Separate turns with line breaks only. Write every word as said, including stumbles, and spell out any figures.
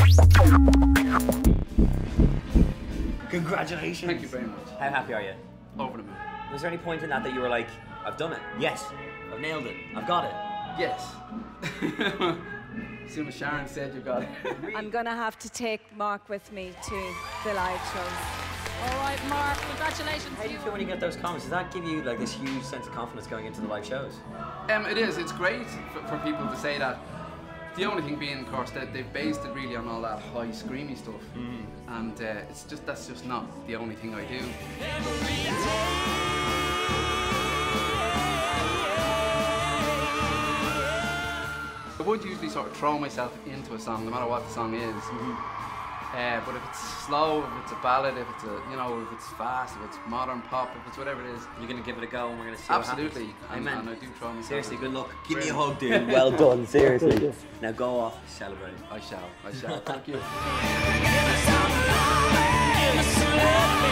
Congratulations.
Thank you very much.
How happy are you?
Over the moon.
Was there any point in that that you were like, I've done it? Yes. I've nailed it. I've got it.
Yes. As soon as Sharon said you got it.
I'm gonna have to take Mark with me to the live shows.
All right, Mark, congratulations.
How do you feel when you get those comments? Does that give you like this huge sense of confidence going into the live shows?
Um, it is. It's great for, for people to say that. The only thing being, of course, that they've based it really on all that high, screamy stuff, mm. and uh, it's just that's just not the only thing I do. I would usually sort of throw myself into a song, no matter what the song is. Mm-hmm. Uh, but if it's slow, if it's a ballad, if it's a, you know, if it's fast, if it's modern pop, if it's whatever it is,
you're gonna give it a go, and we're gonna see
absolutely.
what happens. Amen.
And, and I do throw myself.
Seriously, good luck. Give me a hug, dude. Well done. Seriously. Now go off, celebrate.
I shall. I shall. Thank you.